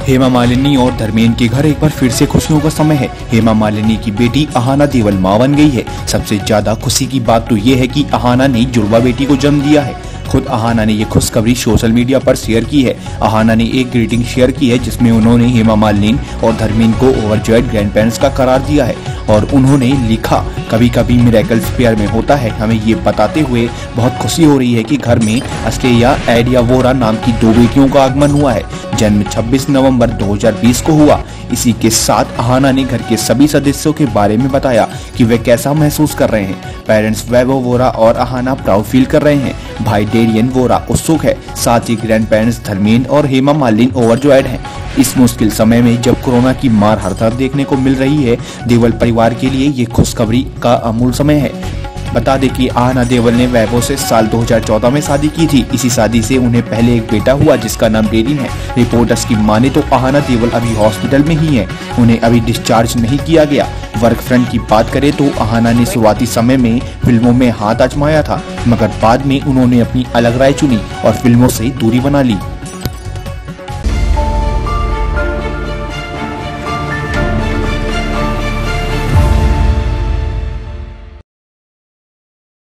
हेमा मालिनी और धर्मेंद्र के घर एक बार फिर से खुशियों का समय है। हेमा मालिनी की बेटी अहाना देओल मां बन गई है। सबसे ज्यादा खुशी की बात तो ये है कि अहाना ने जुड़वा बेटी को जन्म दिया है। खुद अहाना ने ये खुशखबरी सोशल मीडिया पर शेयर की है। अहाना ने एक ग्रीटिंग शेयर की है जिसमें उन्होंने हेमा मालिनी और धर्मेंद्र को ओवरजॉयड ग्रैंडपेरेंट्स का करार दिया है और उन्होंने लिखा, कभी कभी मिरेकल्स पेयर में होता है। हमें ये बताते हुए बहुत खुशी हो रही है कि घर में अस्टेया एडियावोरा नाम की 2 बेटियों का आगमन हुआ है। जन्म 26 नवंबर 2020 को हुआ। इसी के साथ अहाना ने घर के सभी सदस्यों के बारे में बताया कि वे कैसा महसूस कर रहे हैं। पेरेंट्स वैभव वोरा और अहाना प्राउड फील कर रहे हैं। भाई डेरियन वोरा उत्सुक है। साथ ही ग्रैंड पेरेंट्स धर्मेंद्र और हेमा मालिनी ओवरजॉयड हैं। इस मुश्किल समय में जब कोरोना की मार हर तरफ देखने को मिल रही है, देओल परिवार के लिए ये खुशखबरी का अमूल्य समय है। बता दें कि अहाना देओल ने वैभव से साल 2014 में शादी की थी। इसी शादी से उन्हें पहले एक बेटा हुआ जिसका नाम डेरिन है। रिपोर्टर्स की माने तो अहाना देओल अभी हॉस्पिटल में ही है। उन्हें अभी डिस्चार्ज नहीं किया गया। वर्क फ्रंट की बात करें तो अहाना ने शुरुआती समय में फिल्मों में हाथ आजमाया था, मगर बाद में उन्होंने अपनी अलग राय चुनी और फिल्मों से दूरी बना ली।